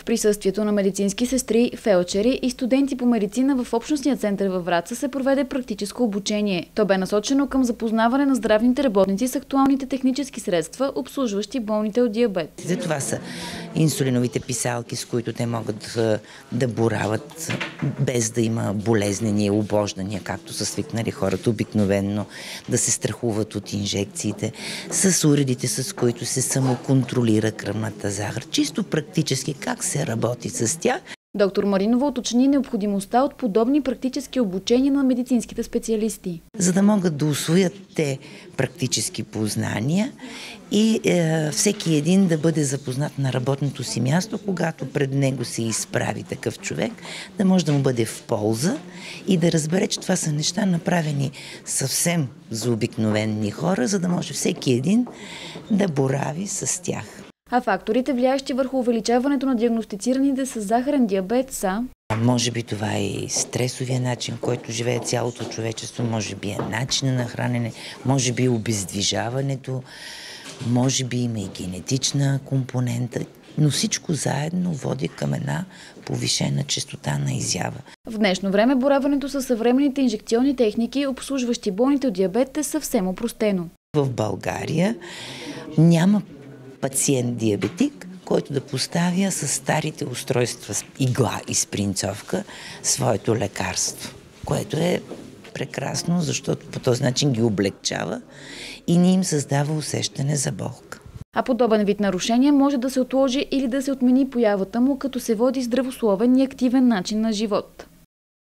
В присъствието на медицински сестри, фелчери и студенти по медицина в общностния център във Враца се проведе практическо обучение. То бе насочено към запознаване на здравните работници с актуалните технически средства, обслужващи болните от диабет. За това са инсулиновите писалки, с които те могат да борават без да има болезнени обождания, както са свикнали хората обикновенно да се страхуват от инжекциите, с уредите, с които се самоконтролира кръвната захар. Чисто практически как се работи с тях. Доктор Маринова уточни необходимостта от подобни практически обучения на медицинските специалисти. За да могат да усвоят те практически познания и всеки един да бъде запознат на работното си място, когато пред него се изправи такъв човек, да може да му бъде в полза и да разбере, че това са неща направени съвсем за обикновени хора, за да може всеки един да борави с тях. А факторите, влияещи върху увеличаването на диагностицираните с захарен диабет, са... Може би това е и стресовия начин, който живее цялото човечество, може би е начина на хранене, може би обездвижаването, може би има и генетична компонента, но всичко заедно води към една повишена честота на изява. В днешно време боравенето с съвременните инжекционни техники, обслужващи болните от диабет, е съвсем опростено. В България няма пациент-диабетик, който да поставя с старите устройства игла и спринцовка своето лекарство, което е прекрасно, защото по този начин ги облегчава и не им създава усещане за болка. А подобен вид нарушение може да се отложи или да се отмени появата му, като се води здравословен и активен начин на живот.